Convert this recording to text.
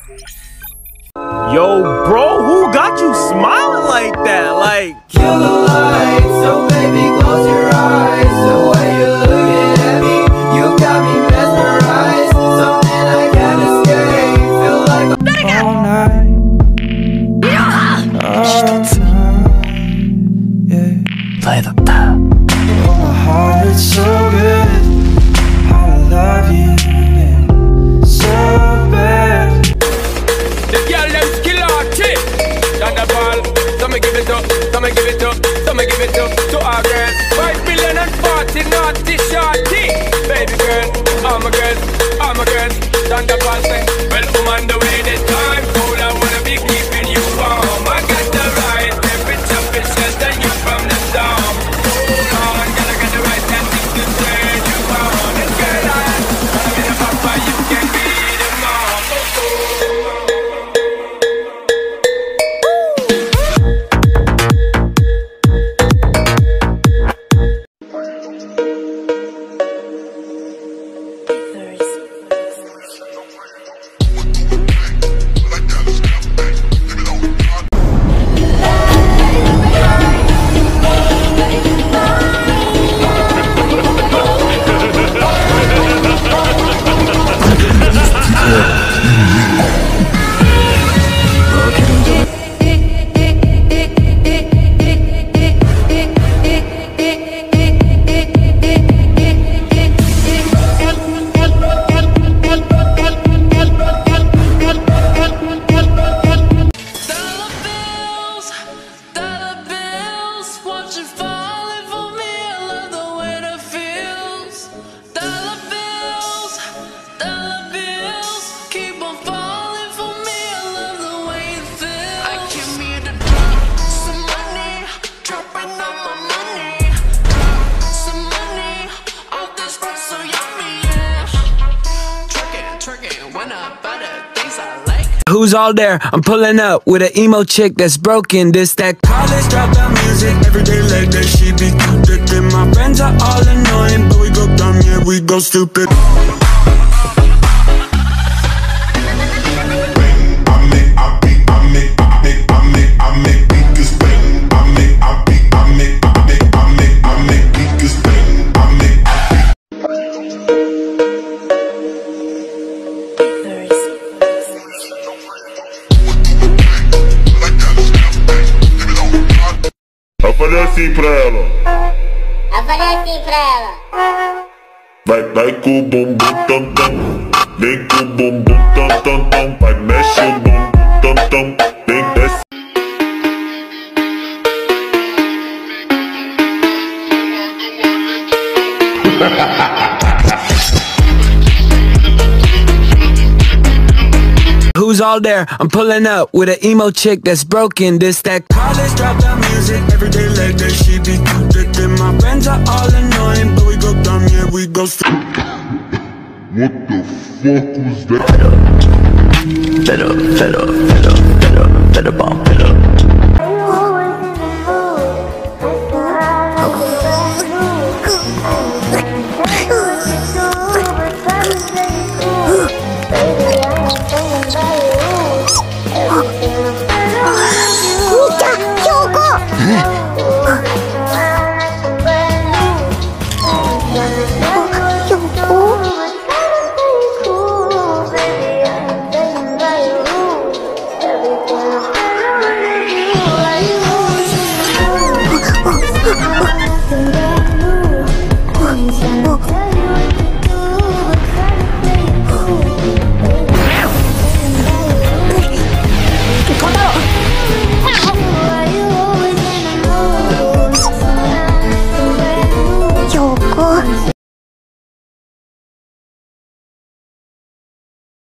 Yo, bro, who got you smiling like that? Like, kill the lights, so baby, close your eyes. The way you're looking at me, you got me mesmerized. Something I can't escape, feel like all night. My heart is so good, I love you so bad. The girl them skill artist. Down the ball, some give it up, some give it up, some give it up to our girls. 5 billion and 40 naughty shorty. Baby girl, all my girls, all my girls. Down the ball say, well, I'm on the way this time. Cool, I wanna be keeping you warm. I got the right temperature, it's shelter you from the storm. Hold on, gotta get the right tactics to turn you on. And girl, I'm in a papa, you can be the mom. Who's all there? I'm pulling up with an emo chick that's broken. This that college dropout music. Every day like that, she be too thick. And my friends are all annoying, but we go dumb, yeah, we go stupid. Aparece pra ela. Aparece pra ela. Vai com o bumbum tam tam. Vem com o bumbum tam tam tam. Vai mexe o bumbum tam tam. Vem desce. Who's all there? I'm pulling up with an emo chick that's broken. This that college dropout music. Every day like that, she be too thick. And my friends are all annoying, but we go dumb, yeah, we go stupid. What the fuck was that? Better bomb, better.